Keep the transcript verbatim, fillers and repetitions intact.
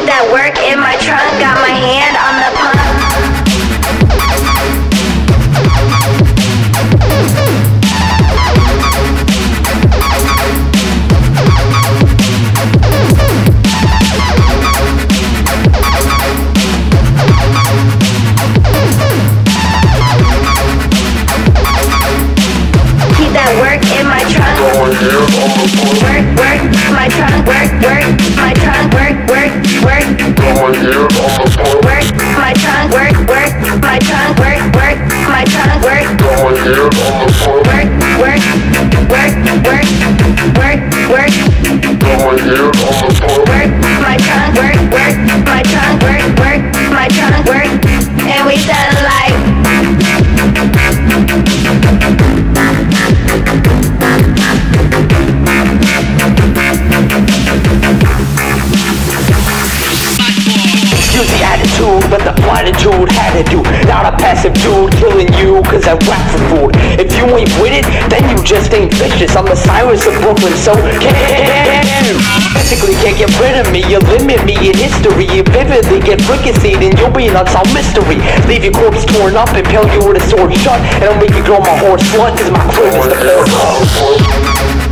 that work in my trunk, got my hand on the pump. Keep that work in my trunk. Work, work, my trunk, work, work, my trunk, work, work, work. Work, my trunk, work, work, my trunk, work, work, my trunk, work. Work, work, work, work, work, work. Work, my trunk, work, work, my trunk, work, work, my trunk, work. And we sound like use the attitude, but the platitude had to do. Not a passive dude killing you cause I rap for food. If you ain't with it, then you just ain't vicious. I'm the Cyrus of Brooklyn, so can't physically can't get rid of me. You limit me in history. You vividly get fricasseed and you'll be an unsolved mystery. Leave your corpse torn up, impale you with a sword shut, and I'll make you grow my horse slut cause my crib is the floor.